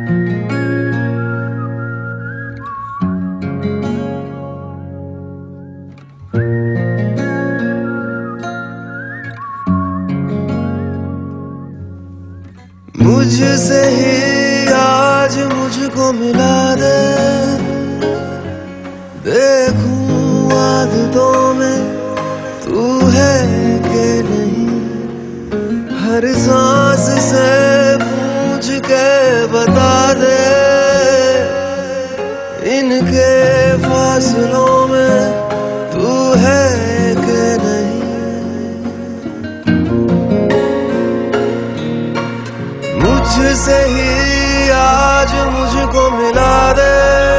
मुझसे ही आज मुझको मिला दे, देखूं आदतों में तू है कि नहीं। हर सांस से पूछ के बता दे, इनके फासलों में तू है कि नहीं। मुझसे ही आज मुझको मिला दे,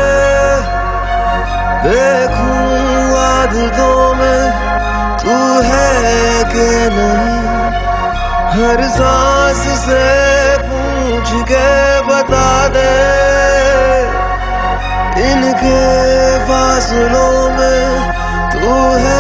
देखूं आदतों में तू है कि नहीं। हर सांस से पूछ के बता दे, इनके फासलों में तू है